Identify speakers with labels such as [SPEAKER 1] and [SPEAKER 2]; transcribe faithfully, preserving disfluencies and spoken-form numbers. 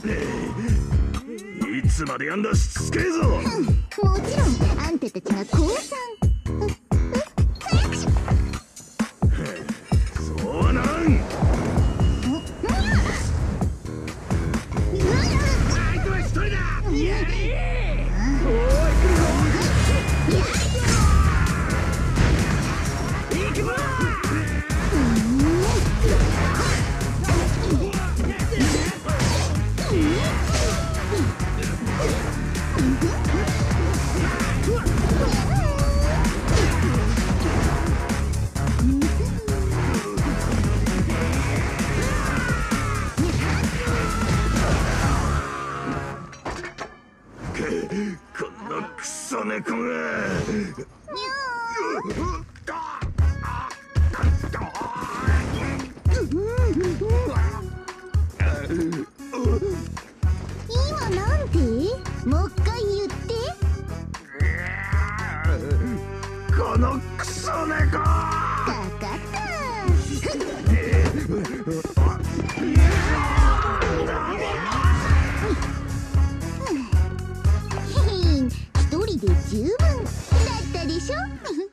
[SPEAKER 1] いつまでやんだしつけえぞ。
[SPEAKER 2] もちろんあんたたちが降参。
[SPEAKER 1] そうはなん相手は一人だ。やれおい来るぞ。行くぞ。こんなクソ猫が。
[SPEAKER 2] 今なんて？もう一回言って。
[SPEAKER 1] このクソ猫。
[SPEAKER 2] かかった。一人で十分だったでしょ。